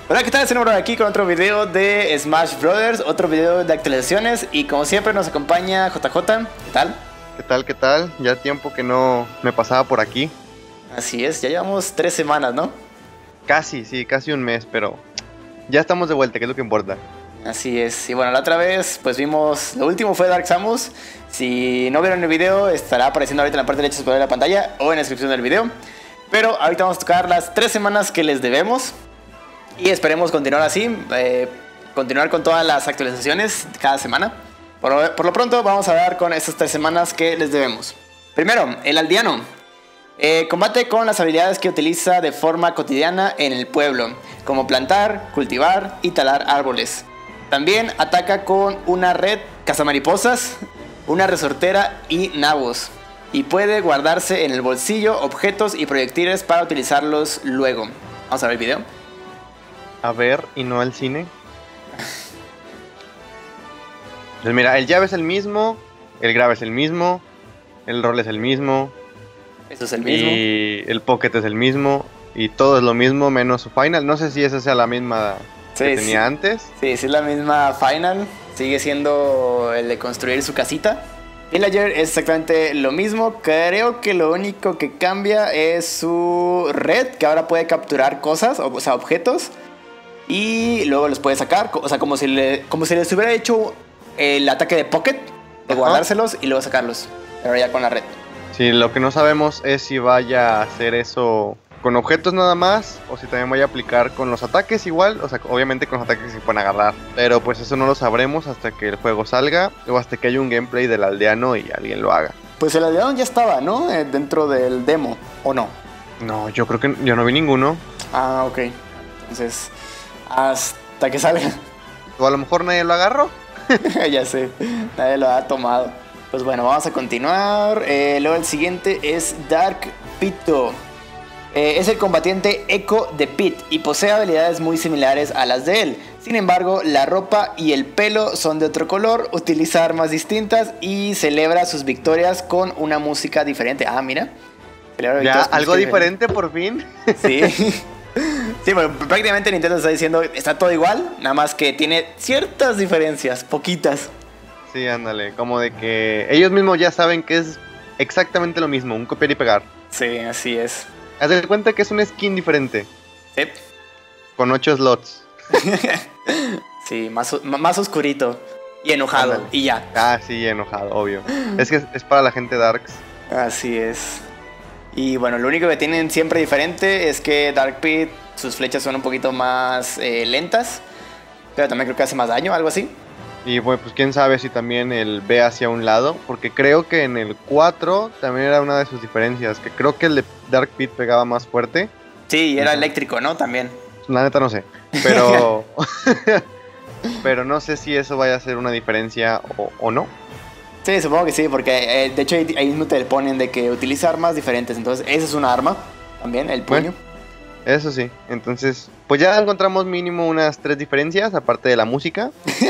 Hola, ¿qué tal? Estoy aquí con otro video de Smash Brothers, otro video de actualizaciones y como siempre nos acompaña JJ. ¿Qué tal? ¿Qué tal? ¿Qué tal? Ya tiempo que no me pasaba por aquí. Así es, ya llevamos 3 semanas, ¿no? Casi, sí, casi un mes, pero ya estamos de vuelta, que es lo que importa. Así es, y bueno, la otra vez pues vimos, lo último fue Dark Samus. Si no vieron el video estará apareciendo ahorita en la parte derecha superior de la pantalla o en la descripción del video. Pero ahorita vamos a tocar las 3 semanas que les debemos y esperemos continuar así, continuar con todas las actualizaciones cada semana. Por lo pronto vamos a dar con estas 3 semanas que les debemos. Primero, el aldeano. Combate con las habilidades que utiliza de forma cotidiana en el pueblo, como plantar, cultivar y talar árboles. También ataca con una red cazamariposas, una resortera y nabos. Y puede guardarse en el bolsillo objetos y proyectiles para utilizarlos luego. Vamos a ver el video. A ver, y no al cine. Pues mira, el llave es el mismo, el grave es el mismo, el rol es el mismo. Eso es el mismo. Y el pocket es el mismo. Y todo es lo mismo menos su final. No sé si esa sea la misma que tenía antes. Sí, es la misma final. Sigue siendo el de construir su casita. Villager es exactamente lo mismo. Creo que lo único que cambia es su red, que ahora puede capturar cosas, o sea, objetos. Y luego los puede sacar. O sea, como si les hubiera hecho el ataque de pocket, de guardárselos y luego sacarlos. Pero ya con la red. Sí, lo que no sabemos es si vaya a hacer eso con objetos nada más o si también vaya a aplicar con los ataques igual. O sea, obviamente con los ataques se pueden agarrar, pero pues eso no lo sabremos hasta que el juego salga o hasta que haya un gameplay del aldeano y alguien lo haga. Pues el aldeano ya estaba, ¿no? Dentro del demo, ¿o no? No, yo creo que yo no vi ninguno. Ah, ok. Entonces, hasta que salga. O a lo mejor nadie lo agarró. Ya sé, nadie lo ha tomado. Pues bueno, vamos a continuar. Luego el siguiente es Dark Pito. Es el combatiente Echo de Pit y posee habilidades muy similares a las de él. Sin embargo, la ropa y el pelo son de otro color, utiliza armas distintas y celebra sus victorias con una música diferente. Ah, mira. Ya, algo diferente por fin. Sí. Sí, bueno, prácticamente Nintendo está diciendo, está todo igual, nada más que tiene ciertas diferencias, poquitas. Sí, ándale, como de que ellos mismos ya saben que es exactamente lo mismo, un copiar y pegar. Sí, así es. Haz de cuenta que es un skin diferente. Sí. Con 8 slots. Sí, más oscurito. Y enojado, ándale. Y ya. Ah, sí, enojado, obvio. Es que es para la gente darks. Así es. Y bueno, lo único que tienen siempre diferente es que Dark Pit, sus flechas son un poquito más lentas. Pero también creo que hace más daño, algo así. Y bueno, pues quién sabe si también él ve hacia un lado, porque creo que en el 4 también era una de sus diferencias, que creo que el de Dark Pit pegaba más fuerte. Sí, era eléctrico, ¿no? También. La neta no sé, pero pero no sé si eso vaya a ser una diferencia o no. Sí, supongo que sí, porque de hecho ahí mismo te ponen de que utiliza armas diferentes, entonces esa es una arma también, el puño. Bueno, eso sí, entonces pues ya encontramos mínimo unas 3 diferencias, aparte de la música.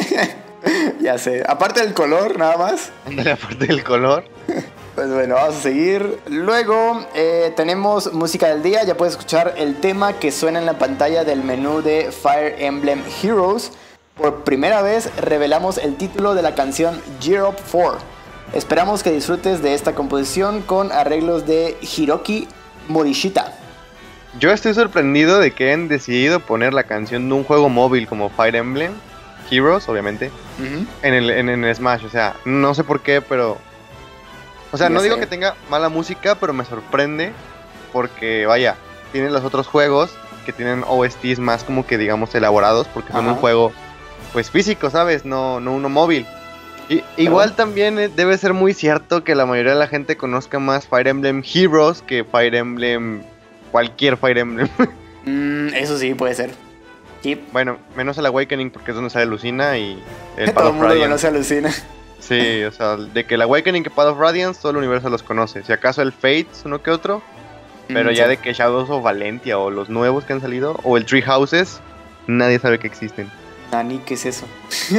Ya sé, aparte del color, nada más. Ándale, aparte del color. Pues bueno, vamos a seguir. Luego tenemos música del día. Ya puedes escuchar el tema que suena en la pantalla del menú de Fire Emblem Heroes. Por primera vez revelamos el título de la canción Year Up 4. Esperamos que disfrutes de esta composición con arreglos de Hiroki Morishita. Yo estoy sorprendido de que hayan decidido poner la canción de un juego móvil como Fire Emblem Heroes, obviamente, en el Smash. O sea, no sé por qué, pero... O sea, no digo que tenga mala música, pero me sorprende porque, vaya, tienen los otros juegos que tienen OSTs más como que, digamos, elaborados, porque son un juego, pues, físico, ¿sabes? No uno móvil. Y igual también debe ser muy cierto que la mayoría de la gente conozca más Fire Emblem Heroes que Fire Emblem... cualquier Fire Emblem. Eso sí, puede ser. Sí. Bueno, menos el Awakening porque es donde sale Lucina y el Todo el mundo conoce a Lucina. Sí, o sea, de que el Awakening que Path of Radiance todo el universo los conoce. Si acaso el Fates, uno que otro. Pero ya de que Shadows of Valentia o los nuevos que han salido, o el Tree Houses, nadie sabe que existen. Nani, ¿qué es eso?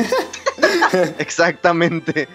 Exactamente.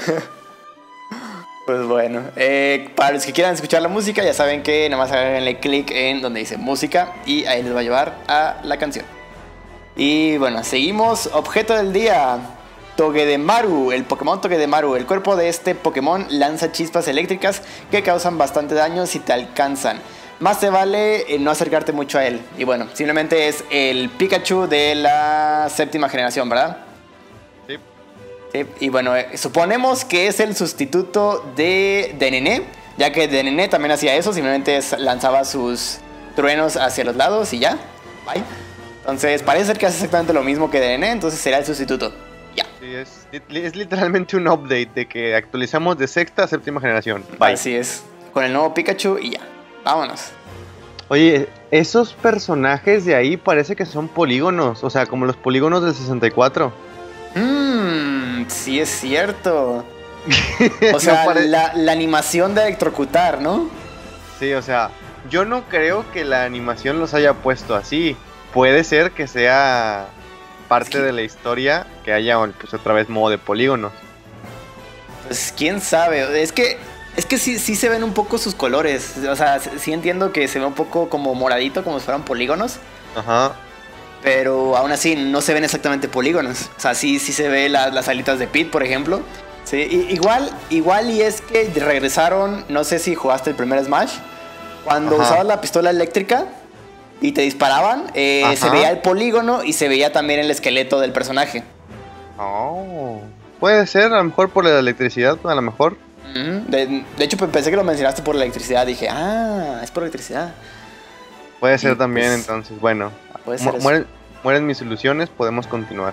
Pues bueno, para los que quieran escuchar la música, ya saben que nada más háganle clic en donde dice música y ahí les va a llevar a la canción. Y bueno, seguimos. Objeto del día. Togedemaru, el Pokémon Togedemaru. El cuerpo de este Pokémon lanza chispas eléctricas que causan bastante daño si te alcanzan. Más te vale no acercarte mucho a él. Y bueno, simplemente es el Pikachu de la 7ª generación, ¿verdad? Sí. Sí, y bueno, suponemos que es el sustituto de Dedenne, ya que Dedenne también hacía eso, simplemente lanzaba sus truenos hacia los lados y ya. Bye. Entonces parece ser que hace exactamente lo mismo que Dedenne, entonces será el sustituto. Ya. Sí, es literalmente un update de que actualizamos de 6ª a 7ª generación. Bye. Así es, con el nuevo Pikachu y ya. Vámonos. Oye, esos personajes de ahí parece que son polígonos, o sea, como los polígonos del 64. Sí es cierto. O sea, No la animación de electrocutar, ¿no? Sí, o sea, yo no creo que la animación los haya puesto así. Puede ser que sea parte de la historia que haya pues otra vez modo de polígonos. Pues quién sabe, es que sí se ven un poco sus colores. O sea, sí entiendo que se ve un poco como moradito, como si fueran polígonos. Ajá. Pero aún así no se ven exactamente polígonos. O sea, sí se ve las alitas de Pete, por ejemplo. Sí, igual y es que regresaron, no sé si jugaste el primer Smash, cuando usabas la pistola eléctrica y te disparaban, se veía el polígono y se veía también el esqueleto del personaje. Oh, puede ser, a lo mejor por la electricidad, a lo mejor. De hecho, pensé que lo mencionaste por la electricidad. Dije, es por electricidad. Puede ser también, pues, entonces, bueno. Puede ser mueren mis ilusiones, podemos continuar.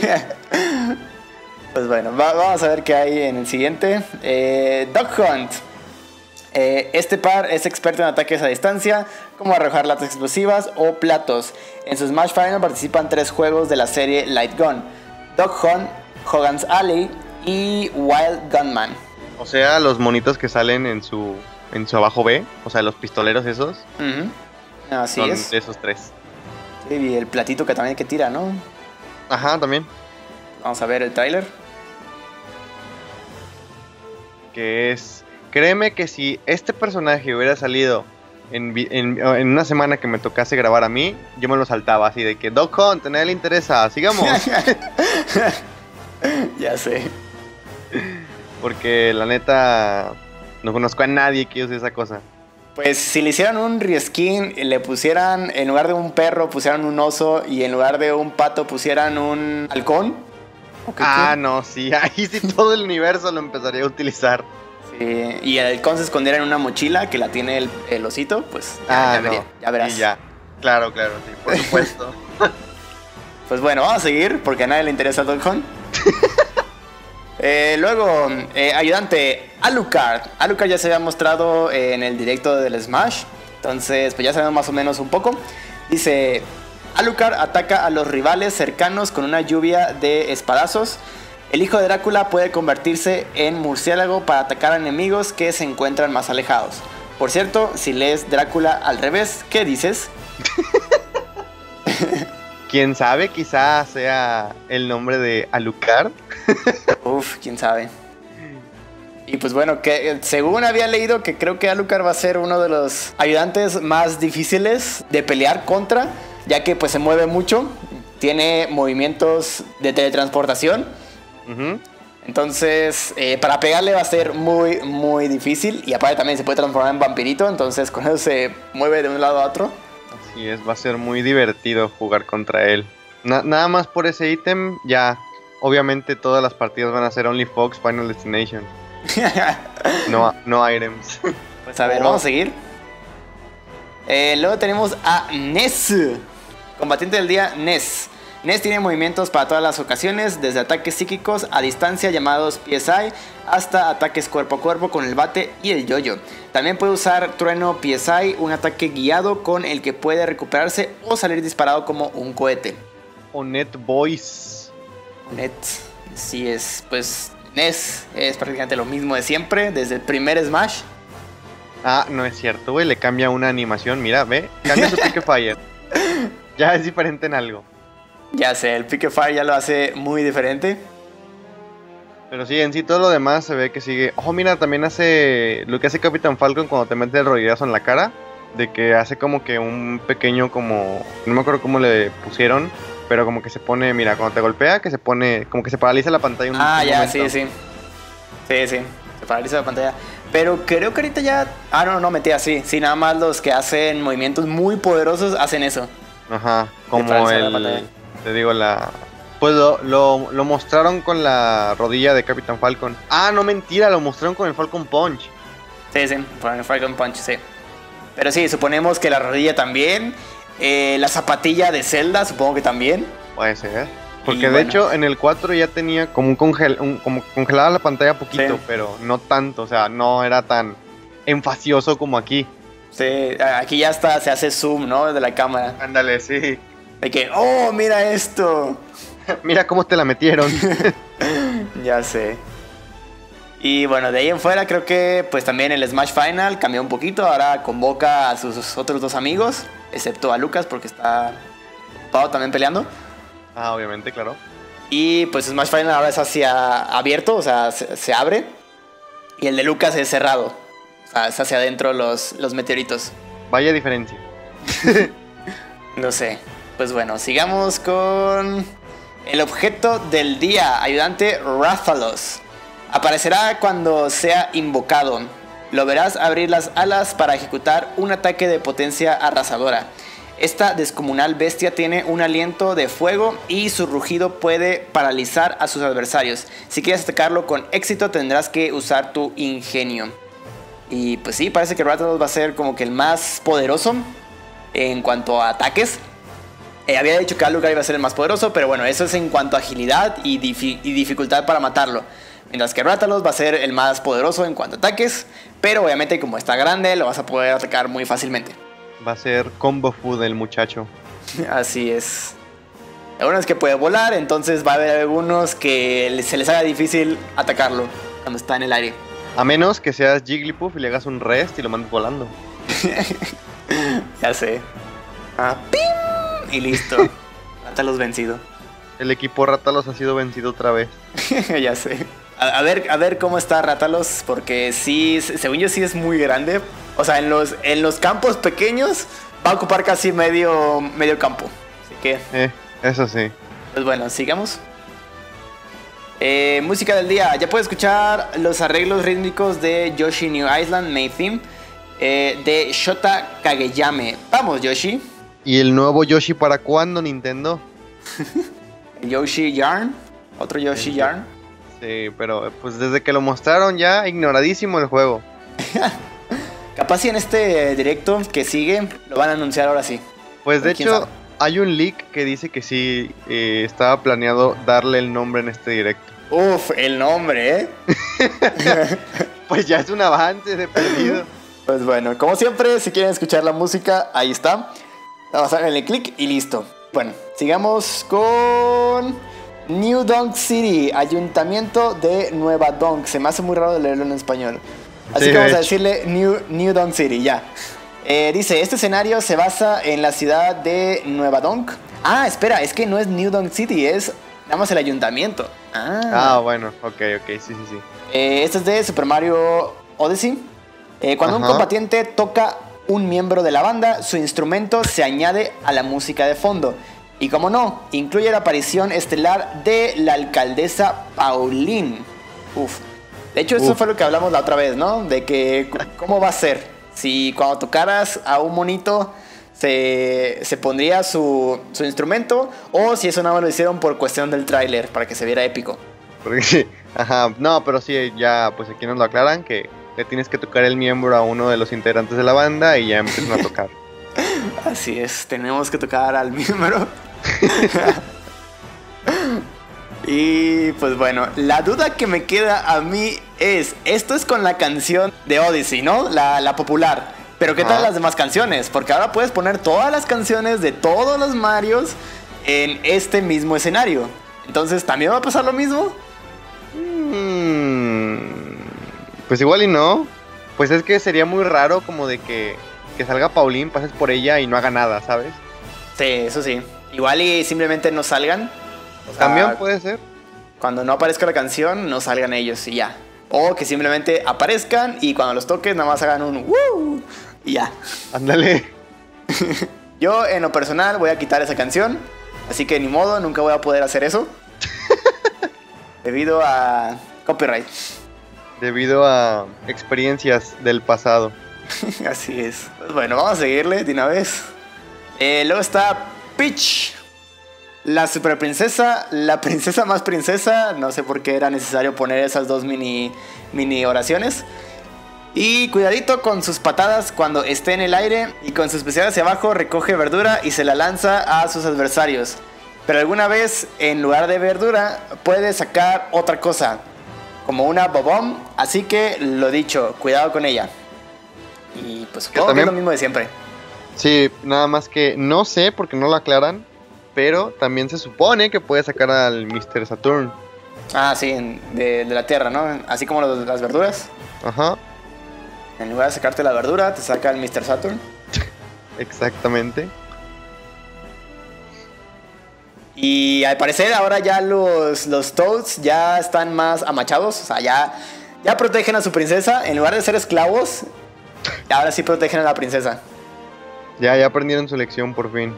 Pues bueno, vamos a ver qué hay en el siguiente. Dog Hunt. Este par es experto en ataques a distancia, como arrojar latas explosivas o platos. En su Smash Final participan 3 juegos de la serie Light Gun: Dog Hunt, Hogan's Alley y Wild Gunman. O sea, los monitos que salen en su abajo B, o sea, los pistoleros esos. Así son es. De esos 3. Sí, y el platito que también que tira, ¿no? Ajá, también. Vamos a ver el tráiler. Que es... Créeme que si este personaje hubiera salido en una semana que me tocase grabar a mí, yo me lo saltaba así de que Dog Hunt, a nadie le interesa, sigamos. Ya sé. Porque la neta no conozco a nadie que use esa cosa. Pues si le hicieran un reskin, le pusieran, en lugar de un perro, pusieran un oso, y en lugar de un pato pusieran un halcón. No, sí, ahí sí todo el universo lo empezaría a utilizar. Sí, y el halcón se escondiera en una mochila que la tiene el osito, pues ya verás. Y ya, claro, sí, por supuesto. Pues bueno, vamos a seguir, porque a nadie le interesa el Dog Hunt. Luego, ayudante, Alucard. Alucard ya se había mostrado en el directo del Smash, entonces pues ya sabemos más o menos un poco. Dice, Alucard ataca a los rivales cercanos con una lluvia de espadazos. El hijo de Drácula puede convertirse en murciélago para atacar a enemigos que se encuentran más alejados. Por cierto, si lees Drácula al revés, ¿qué dices? ¿Quién sabe? Quizá sea el nombre de Alucard. Uf, quién sabe. Y pues bueno, que según había leído, que creo que Alucard va a ser uno de los ayudantes más difíciles de pelear contra, ya que pues se mueve mucho, tiene movimientos de teletransportación. Entonces para pegarle va a ser muy muy difícil, y aparte también se puede transformar en vampirito, entonces con eso se mueve de un lado a otro. Así es, va a ser muy divertido jugar contra él. Nada más por ese ítem, ya obviamente todas las partidas van a ser Only Fox Final Destination. No items. Pues a ver, vamos a seguir. Luego tenemos a Ness, combatiente del día, Ness. Ness tiene movimientos para todas las ocasiones, desde ataques psíquicos a distancia llamados PSI hasta ataques cuerpo a cuerpo con el bate y el yo-yo. También puede usar trueno PSI, un ataque guiado con el que puede recuperarse o salir disparado como un cohete. O Net Voice. Net, sí es, pues Ness es prácticamente lo mismo de siempre, desde el primer Smash. No es cierto, güey, le cambia una animación, mira, ve, cambia su Pique Fire. Ya es diferente en algo. Ya sé, el Pique Fire ya lo hace muy diferente. Pero sí, en sí todo lo demás se ve que sigue. Oh, mira, también hace lo que hace Capitán Falcon cuando te mete el rodillazo en la cara. De que hace como que un pequeño como... No me acuerdo cómo le pusieron. pero como que se pone, mira, cuando te golpea, que se pone, como que se paraliza la pantalla un ya, momento. sí. Sí, se paraliza la pantalla. Pero creo que ahorita ya... no, metí así. Sí, nada más los que hacen movimientos muy poderosos hacen eso. Ajá, como te digo, pues lo mostraron con la rodilla de Capitán Falcon. Ah, no, mentira, lo mostraron con el Falcon Punch. Sí, con el Falcon Punch, sí. Pero sí, suponemos que la rodilla también. La zapatilla de Zelda, supongo que también. Puede ser. Porque de hecho en el 4 ya tenía como como congelada la pantalla poquito, sí, pero no tanto, o sea, no era tan enfasioso como aquí. Sí, aquí ya está, se hace zoom, ¿no? Desde la cámara. Ándale, sí. De que, ¡oh, mira esto! Mira cómo te la metieron. Ya sé. Y bueno, de ahí en fuera creo que pues también el Smash Final cambió un poquito. Ahora convoca a sus otros dos amigos, excepto a Lucas porque está ocupado también peleando. Ah, obviamente, claro. Y pues Smash Final ahora es hacia abierto, o sea, se abre. Y el de Lucas es cerrado. O sea, es hacia adentro los meteoritos. Vaya diferencia. No sé. Pues bueno, sigamos con el objeto del día, ayudante Rathalos. Aparecerá cuando sea invocado. Lo verás abrir las alas para ejecutar un ataque de potencia arrasadora. Esta descomunal bestia tiene un aliento de fuego y su rugido puede paralizar a sus adversarios. Si quieres atacarlo con éxito tendrás que usar tu ingenio. Y pues sí, parece que Rathalos va a ser como que el más poderoso en cuanto a ataques. Había dicho que Alucard iba a ser el más poderoso, pero bueno, eso es en cuanto a agilidad y dificultad para matarlo. Mientras que Rathalos va a ser el más poderoso en cuanto a ataques, pero obviamente como está grande lo vas a poder atacar muy fácilmente. Va a ser combo food el muchacho. Así es. Lo bueno es que puede volar, entonces va a haber algunos que se les haga difícil atacarlo cuando está en el aire. A menos que seas Jigglypuff y le hagas un rest y lo mandes volando. Ya sé. ¡Pim! Y listo. Rathalos vencido. El equipo Rathalos ha sido vencido otra vez. Ya sé. A ver cómo está Rathalos, porque sí, según yo sí es muy grande. O sea, en los campos pequeños va a ocupar casi medio campo. Así que... eso sí. Pues bueno, sigamos. Música del día. Ya puedes escuchar los arreglos rítmicos de Yoshi New Island Main Theme de Shota Kageyame. Vamos, Yoshi. ¿Y el nuevo Yoshi para cuándo, Nintendo? Yoshi Yarn. Otro Yoshi Yarn. Sí, pero pues desde que lo mostraron ya ignoradísimo el juego. Capaz si en este directo que sigue lo van a anunciar ahora sí. Pues de hecho hay un leak que dice que sí estaba planeado darle el nombre en este directo. Uf, el nombre, ¿eh? Pues ya es un avance de perdido. Pues bueno, como siempre, si quieren escuchar la música, ahí está. Vamos a darle clic y listo. Bueno, sigamos con New Donk City, Ayuntamiento de Nueva Donk. Se me hace muy raro de leerlo en español. Así que vamos a decirle New Donk City, ya. Dice, este escenario se basa en la ciudad de Nueva Donk. Ah, espera, es que no es New Donk City, es nada más el ayuntamiento. Bueno, ok, sí. Este es de Super Mario Odyssey. Cuando un combatiente toca un miembro de la banda, su instrumento se añade a la música de fondo. Y como no, incluye la aparición estelar de la alcaldesa Pauline. De hecho, eso fue lo que hablamos la otra vez, ¿no? De que, ¿cómo va a ser? Si cuando tocaras a un monito se pondría su instrumento, o si eso nada más lo hicieron por cuestión del tráiler, para que se viera épico. No, pero sí, ya, pues aquí nos lo aclaran, que le tienes que tocar el miembro a uno de los integrantes de la banda y ya empiezan a tocar. Así es, tenemos que tocar al miembro. Y pues bueno, la duda que me queda a mí es, esto es con la canción de Odyssey, ¿no? La popular. Pero ¿qué tal las demás canciones? Porque ahora puedes poner todas las canciones de todos los Marios en este mismo escenario. Entonces, ¿también va a pasar lo mismo? Pues igual y no. Pues es que sería muy raro como de que salga Pauline, pases por ella y no haga nada, ¿sabes? Sí, eso sí. Igual y simplemente no salgan. O sea, también puede ser. Cuando no aparezca la canción, no salgan ellos y ya. O que simplemente aparezcan y cuando los toques nada más hagan un ¡woo! Y ya. Ándale. Yo en lo personal voy a quitar esa canción. Así que ni modo, nunca voy a poder hacer eso. Debido a copyright. Debido a experiencias del pasado. Así es. Pues bueno, vamos a seguirle de una vez. Luego está Peach. La super princesa, la princesa más princesa. No sé por qué era necesario poner esas dos mini oraciones. Y cuidadito con sus patadas cuando esté en el aire. Y con su especial hacia abajo recoge verdura y se la lanza a sus adversarios. Pero alguna vez en lugar de verdura puede sacar otra cosa, como una bobón. Así que lo dicho, cuidado con ella. Y pues supongo que es lo mismo de siempre. Sí, nada más que no sé porque no lo aclaran. Pero también se supone que puede sacar al Mr. Saturn. Ah, sí, de la tierra, ¿no? Así como las verduras. Ajá. En lugar de sacarte la verdura, te saca el Mr. Saturn. Exactamente. Y al parecer ahora ya los Toads ya están más amachados. O sea, ya protegen a su princesa. En lugar de ser esclavos, ahora sí protegen a la princesa. Ya aprendieron su lección por fin.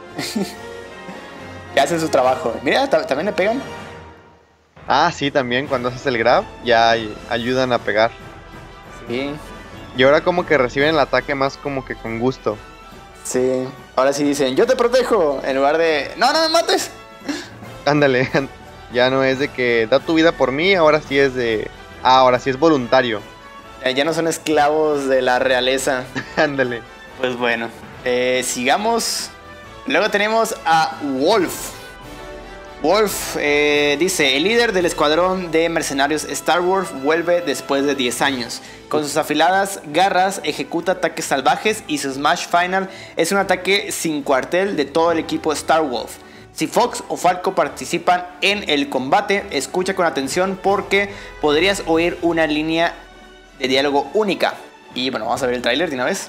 Ya hacen su trabajo. Mira, también le pegan. Ah, sí, también cuando haces el grab ya ayudan a pegar. Sí. Y ahora como que reciben el ataque más como que con gusto. Sí, ahora sí dicen, yo te protejo, en lugar de, no me mates. Ándale, ya no es de que da tu vida por mí, ahora sí es de... ahora sí es voluntario. Ya no son esclavos de la realeza. Ándale. Pues bueno, sigamos. Luego tenemos a Wolf. Wolf dice, el líder del escuadrón de mercenarios Star Wolf vuelve después de 10 años. Con sus afiladas garras ejecuta ataques salvajes y su Smash Final es un ataque sin cuartel de todo el equipo Star Wolf. Si Fox o Falco participan en el combate, escucha con atención porque podrías oír una línea de diálogo única. Y bueno, vamos a ver el tráiler de una vez.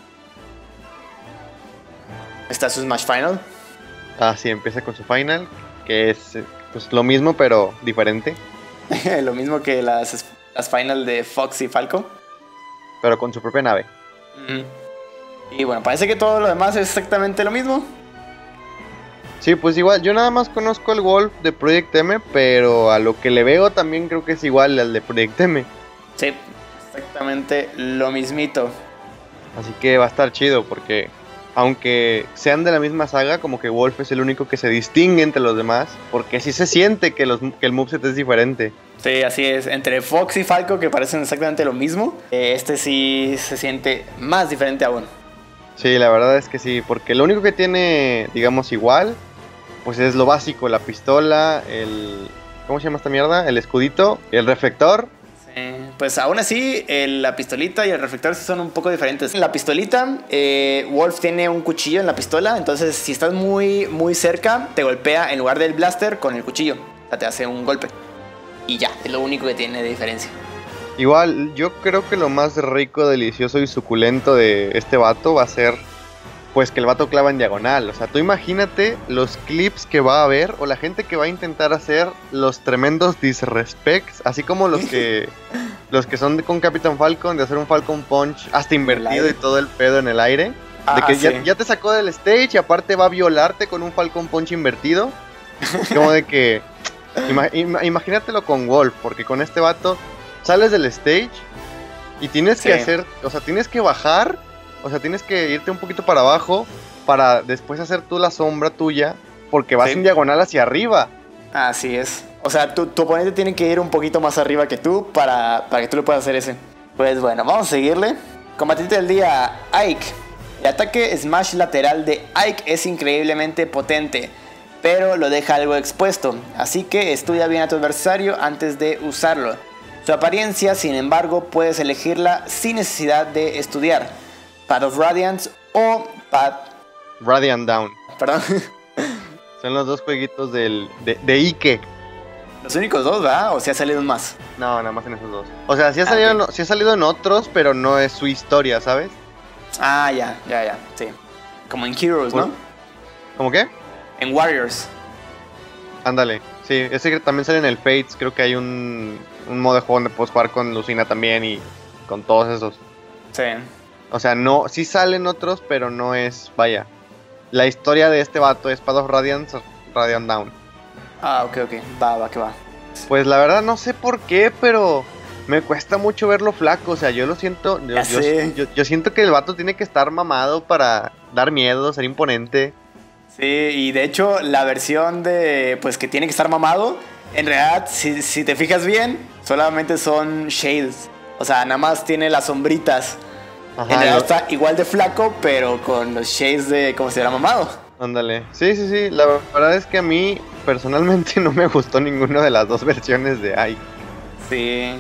Está su Smash Final. Ah, sí, empieza con su Final, que es pues lo mismo pero diferente. Lo mismo que las Final de Fox y Falco. Pero con su propia nave. Y bueno, parece que todo lo demás es exactamente lo mismo. Sí, pues igual, yo nada más conozco el Wolf de Project M, pero a lo que le veo también creo que es igual al de Project M. Sí, exactamente lo mismito. Así que va a estar chido porque aunque sean de la misma saga, como que Wolf es el único que se distingue entre los demás, porque sí se siente que el moveset es diferente. Sí, así es. Entre Fox y Falco, que parecen exactamente lo mismo, este sí se siente más diferente aún. Sí, la verdad es que sí, porque lo único que tiene, digamos, igual, pues es lo básico, la pistola, ¿cómo se llama esta mierda? El escudito, el reflector. Sí, pues aún así, la pistolita y el reflector son un poco diferentes. En la pistolita, Wolf tiene un cuchillo en la pistola, entonces si estás muy, muy cerca, te golpea en lugar del blaster con el cuchillo. O sea, te hace un golpe. Y ya, es lo único que tiene de diferencia. Igual, yo creo que lo más rico, delicioso y suculento de este vato va a ser, pues, que el vato clava en diagonal. O sea, tú imagínate los clips que va a haber, o la gente que va a intentar hacer los tremendos disrespects, así como los que son con Capitán Falcon, de hacer un Falcon Punch hasta invertido y todo el pedo en el aire. De que sí. ya te sacó del stage y aparte va a violarte con un Falcon Punch invertido. Como de que... imagínatelo con Wolf, porque con este vato sales del stage y tienes que hacer, o sea, tienes que bajar, o sea, tienes que irte un poquito para abajo para después hacer tú la sombra tuya, porque vas en diagonal hacia arriba. Así es. O sea, tu oponente tiene que ir un poquito más arriba que tú para que tú le puedas hacer ese. Pues bueno, vamos a seguirle. Combatiente del día, Ike. El ataque Smash lateral de Ike es increíblemente potente, pero lo deja algo expuesto, así que estudia bien a tu adversario antes de usarlo. Su apariencia, sin embargo, puedes elegirla sin necesidad de estudiar. Path of Radiance o Radiant Down. Perdón. Son los dos jueguitos de Ike. Los únicos dos, ¿verdad? ¿O si ha salido más? No, nada más en esos dos. O sea, sí ha salido en otros, pero no es su historia, ¿sabes? Ah, ya, sí. Como en Heroes, ¿no? ¿Cómo qué? En Warriors. Ándale, sí, ese que también sale en el Fates. Creo que hay un modo de juego donde puedes jugar con Lucina también y con todos esos. Sí. O sea, no, sí salen otros, pero no es, vaya. la historia de este vato es Path of Radiance, Radiant Down. Ah, ok, va, que va. Pues la verdad no sé por qué, pero me cuesta mucho verlo flaco, o sea, yo lo siento, yo siento que el vato tiene que estar mamado para dar miedo, ser imponente. Sí, y de hecho la versión de, pues que tiene que estar mamado, en realidad, si te fijas bien, solamente son shades, o sea, nada más tiene las sombritas. Ajá, en realidad está igual de flaco, pero con los shades de como si era mamado. Ándale, sí, la verdad es que a mí personalmente no me gustó ninguna de las dos versiones de Ike. Sí.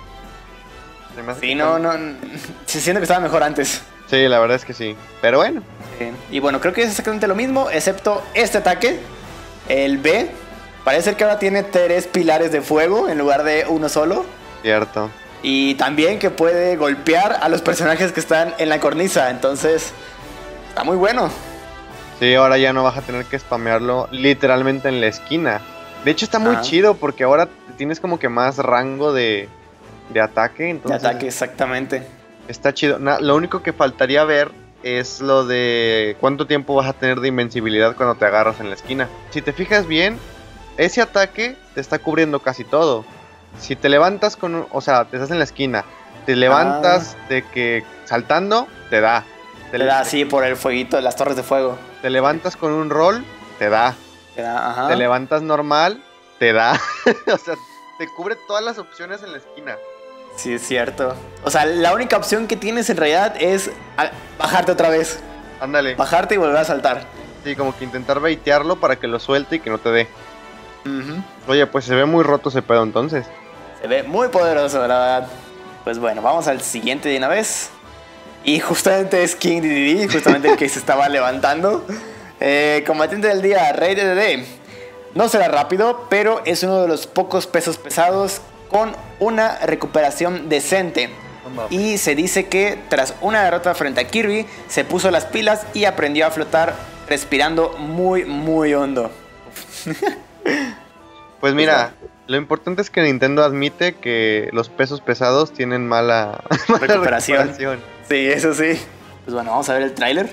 Sí, no, se siente que estaba mejor antes. Sí, la verdad es que sí, pero bueno. Sí. Y bueno, creo que es exactamente lo mismo, excepto este ataque, el B. Parece ser que ahora tiene 3 pilares de fuego en lugar de uno solo. Cierto. Y también que puede golpear a los personajes que están en la cornisa, entonces está muy bueno. Sí, ahora ya no vas a tener que spamearlo literalmente en la esquina. De hecho está muy chido porque ahora tienes como que más rango de ataque. Entonces, de ataque, exactamente. Está chido. Lo único que faltaría ver es lo de cuánto tiempo vas a tener de invencibilidad cuando te agarras en la esquina. Si te fijas bien, ese ataque te está cubriendo casi todo. Si te levantas o sea, te estás en la esquina, te levantas de que saltando, te da. Te da, sí, por el fueguito de las torres de fuego. Te levantas con un roll, te da. Te levantas normal, te da. O sea, te cubre todas las opciones en la esquina. Sí, es cierto. O sea, la única opción que tienes en realidad es bajarte otra vez. Ándale. Bajarte y volver a saltar. Sí, como que intentar baitearlo para que lo suelte y que no te dé. Oye, pues se ve muy roto ese pedo entonces. Se ve muy poderoso, la verdad. Pues bueno, vamos al siguiente de una vez. Y justamente es King Dedede, justamente el que se estaba levantando. Combatiente del día, Rey Dedede. No será rápido, pero es uno de los pocos pesos pesados con una recuperación decente. Y se dice que tras una derrota frente a Kirby, se puso las pilas y aprendió a flotar respirando muy, muy hondo. Pues mira, lo importante es que Nintendo admite que los pesos pesados tienen mala recuperación. Sí, eso sí. Pues bueno, vamos a ver el tráiler.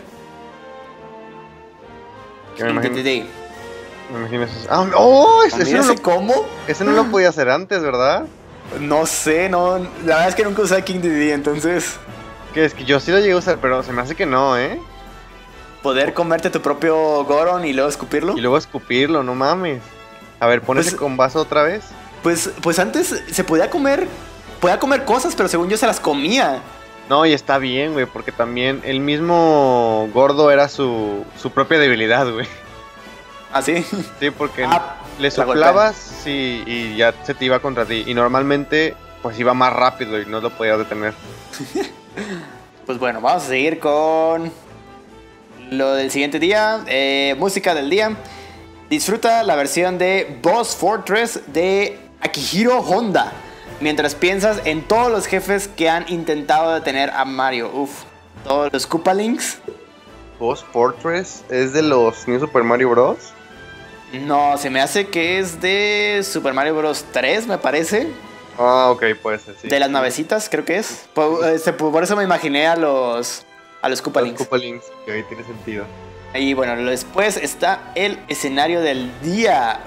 Me imagino eso. ¡Oh! Ese no lo podía hacer antes, ¿verdad? No sé, no. La verdad es que nunca usé King Dedede, entonces. Que es que yo sí lo llegué a usar, pero se me hace que no, ¿eh? Poder comerte tu propio Goron y luego escupirlo. Y luego escupirlo, no mames. A ver, ¿pones el combazo otra vez? Pues antes se podía comer cosas, pero según yo se las comía. No, y está bien, güey, porque también el mismo gordo era su propia debilidad, güey. ¿Ah, sí? Sí, porque le soplabas y ya se te iba contra ti. Y normalmente, pues iba más rápido y no lo podías detener. Pues bueno, vamos a seguir con lo del siguiente día. Música del día. Disfruta la versión de Boss Fortress de Akihiro Honda mientras piensas en todos los jefes que han intentado detener a Mario. Todos los Koopalings. ¿Boss Fortress es de los New Super Mario Bros? No, se me hace que es de Super Mario Bros 3, me parece. Ah, ok, puede ser, sí. De las navecitas, creo que es. Por eso me imaginé a los Koopalings. Los Koopalings, que ahí tiene sentido. Y bueno, después está el escenario del día.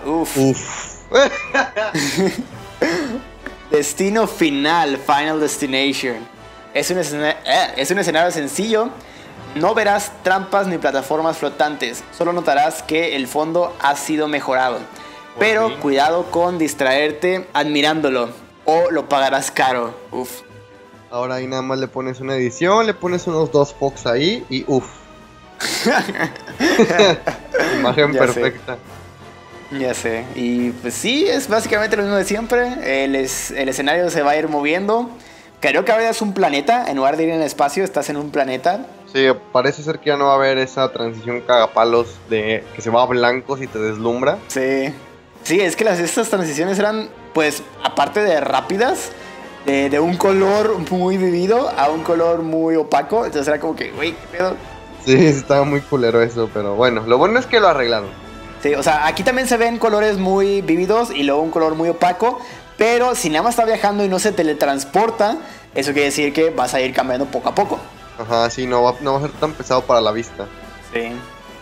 Destino final, Final Destination. Es un escenario sencillo. No verás trampas ni plataformas flotantes. Solo notarás que el fondo ha sido mejorado. Pero cuidado con distraerte admirándolo, o lo pagarás caro. Ahora ahí nada más le pones una edición, le pones unos 2 Fox ahí y imagen perfecta. Ya sé. Y pues sí, es básicamente lo mismo de siempre. El escenario se va a ir moviendo. Creo que ahora es un planeta. En lugar de ir en el espacio, estás en un planeta. Sí, parece ser que ya no va a haber esa transición cagapalos de que se va a blancos y te deslumbra. Sí. Sí, es que estas transiciones eran, pues, aparte de rápidas, de un color muy vivido a un color muy opaco. Entonces era como que, güey, ¿qué pedo? Sí, estaba muy culero eso, pero bueno, lo bueno es que lo arreglaron. Sí, o sea, aquí también se ven colores muy vívidos y luego un color muy opaco, pero si nada más está viajando y no se teletransporta, eso quiere decir que vas a ir cambiando poco a poco. Ajá, sí, no va a ser tan pesado para la vista. Sí.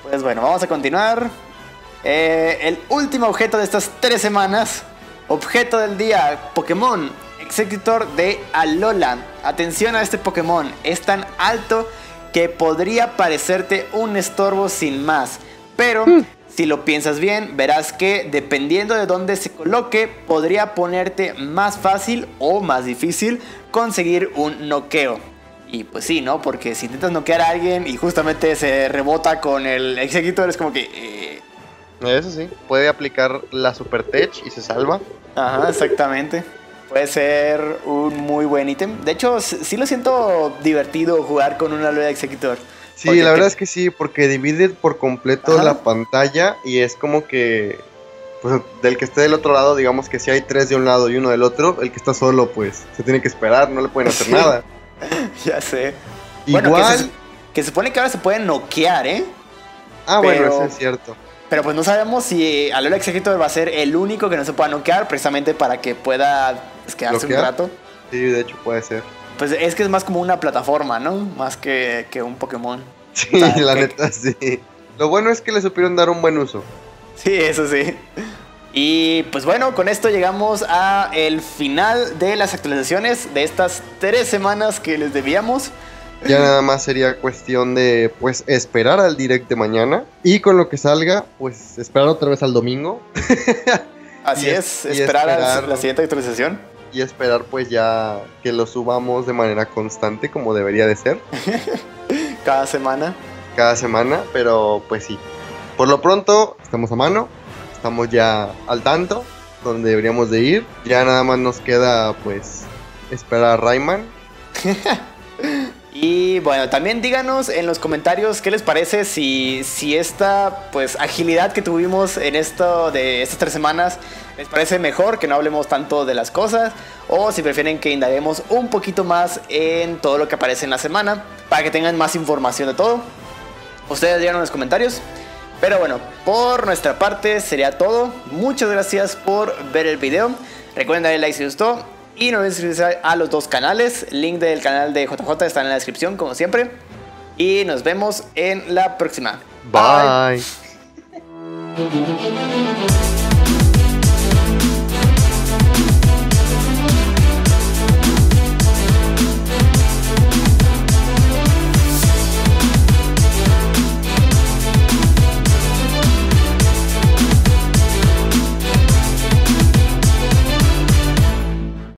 Pues bueno, vamos a continuar. El último objeto de estas 3 semanas. Objeto del día, Pokémon Exeggutor de Alola. Atención a este Pokémon, es tan alto que podría parecerte un estorbo sin más. Pero si lo piensas bien, verás que dependiendo de dónde se coloque, podría ponerte más fácil o más difícil conseguir un noqueo. Y pues sí, ¿no? Porque si intentas noquear a alguien y justamente se rebota con el Exeggutor, es como que... Eso sí, puede aplicar la Super Tech y se salva. Ajá, exactamente. Puede ser un muy buen ítem. De hecho, sí lo siento divertido jugar con una Alola Exeggutor. Sí, la verdad es que sí, porque divide por completo la pantalla y es como que, pues, del que esté del otro lado, digamos que si hay 3 de un lado y 1 del otro, el que está solo, pues, se tiene que esperar, no le pueden hacer nada. Ya sé. Igual... Bueno, que se supone que ahora se puede noquear, ¿eh? Ah, pero... bueno, eso es cierto. Pero pues no sabemos si Alola Exeggutor va a ser el único que no se pueda noquear, precisamente para que pueda quedarse un rato. Sí, de hecho puede ser. Pues es que es más como una plataforma, ¿no? Más que un Pokémon. Sí, o sea, la neta sí. Lo bueno es que le supieron dar un buen uso. Sí, eso sí. Y pues bueno, con esto llegamos a el final de las actualizaciones de estas 3 semanas que les debíamos. Ya nada más sería cuestión de, pues, esperar al direct de mañana. Y con lo que salga, pues, esperar otra vez al domingo. Así es, esperar a la siguiente actualización. Y esperar, pues, ya que lo subamos de manera constante, como debería de ser. Cada semana. Cada semana, pero pues sí. Por lo pronto, estamos a mano. Estamos ya al tanto, donde deberíamos de ir. Ya nada más nos queda, pues, esperar a Rayman. Y bueno, también díganos en los comentarios qué les parece si esta pues agilidad que tuvimos en esto de estas 3 semanas les parece mejor, que no hablemos tanto de las cosas, o si prefieren que indaguemos un poquito más en todo lo que aparece en la semana para que tengan más información de todo. Ustedes díganos en los comentarios. Pero bueno, por nuestra parte sería todo. Muchas gracias por ver el video. Recuerden darle like si les gustó. Y no olviden suscribirse a los 2 canales. Link del canal de JJ está en la descripción, como siempre. Y nos vemos en la próxima. Bye. Bye.